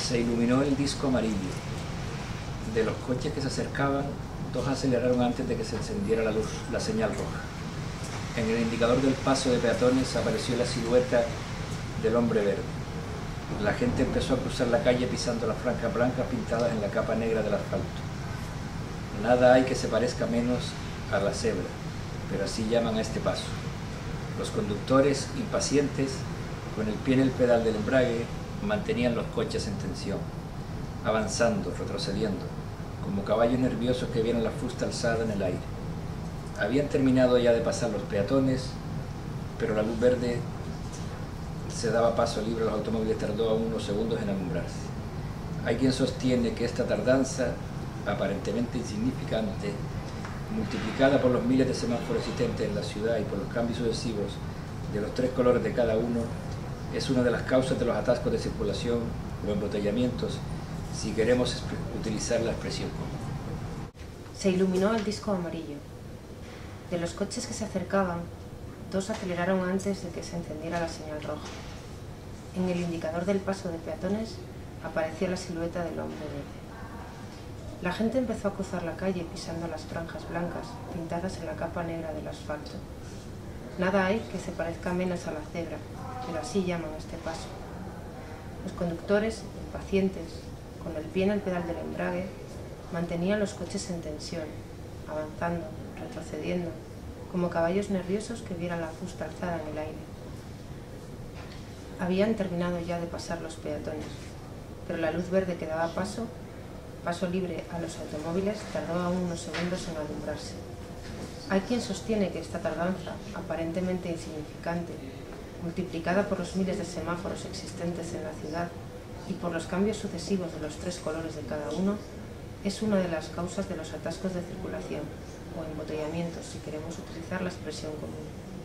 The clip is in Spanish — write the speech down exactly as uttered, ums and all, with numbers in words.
Se iluminó el disco amarillo. De los coches que se acercaban, dos aceleraron antes de que se encendiera la luz, la señal roja. En el indicador del paso de peatones apareció la silueta del hombre verde. La gente empezó a cruzar la calle pisando las franjas blancas pintadas en la capa negra del asfalto. Nada hay que se parezca menos a la cebra, pero así llaman a este paso. Los conductores, impacientes, con el pie en el pedal del embrague, mantenían los coches en tensión, avanzando, retrocediendo, como caballos nerviosos que vieron la fusta alzada en el aire. Habían terminado ya de pasar los peatones, pero la luz verde se daba paso libre a los automóviles, tardó aún unos segundos en alumbrarse. Hay quien sostiene que esta tardanza, aparentemente insignificante, multiplicada por los miles de semáforos existentes en la ciudad y por los cambios sucesivos de los tres colores de cada uno, es una de las causas de los atascos de circulación o embotellamientos, si queremos utilizar la expresión común. Se iluminó el disco amarillo. De los coches que se acercaban, dos aceleraron antes de que se encendiera la señal roja. En el indicador del paso de peatones apareció la silueta del hombre verde. La gente empezó a cruzar la calle pisando las franjas blancas pintadas en la capa negra del asfalto. Nada hay que se parezca menos a la cebra, pero así llaman a este paso. Los conductores, impacientes, con el pie en el pedal del embrague, mantenían los coches en tensión, avanzando, retrocediendo, como caballos nerviosos que vieran la fusta alzada en el aire. Habían terminado ya de pasar los peatones, pero la luz verde que daba paso, paso libre a los automóviles, tardó aún unos segundos en alumbrarse. Hay quien sostiene que esta tardanza, aparentemente insignificante, multiplicada por los miles de semáforos existentes en la ciudad y por los cambios sucesivos de los tres colores de cada uno, es una de las causas de los atascos de circulación, o embotellamientos, si queremos utilizar la expresión común.